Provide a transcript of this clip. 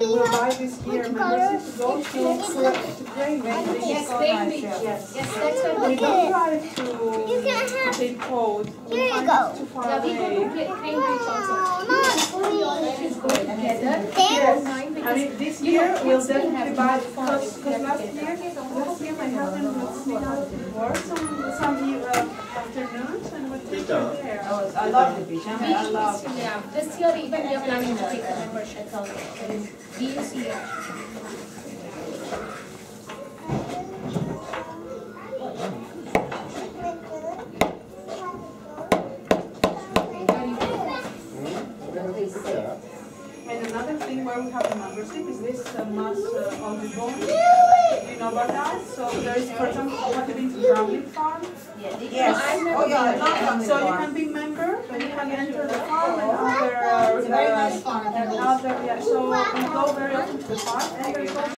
We will buy this year membership to go to Playdate. Yes, Playdate. Yes. Yes, that's what We don't drive to take code. Here you go. Too far yeah, we go to away. Playdate also. Let's go together. Yes. I mean, this year we'll definitely buy because last year my husband would sneak out to work some afternoons and would take her there. Oh, I love the beach. I love. Yeah, this year even we are planning to take the membership also. This year. And another thing where we have a membership is this mass on the bone. You know about that? So there is, for example, you have been to Gambling Farm. Yes. Oh, yeah, I love Gambling So you Farm. can be member and you can enter the farm and It's a very nice farm. other, yeah. So we go very often to the farm and there's also